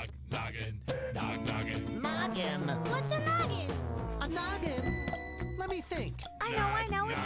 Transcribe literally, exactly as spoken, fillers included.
Nog, noggin, nog, noggin. Noggin. What's a noggin? A noggin? Let me think. I know, I know, it's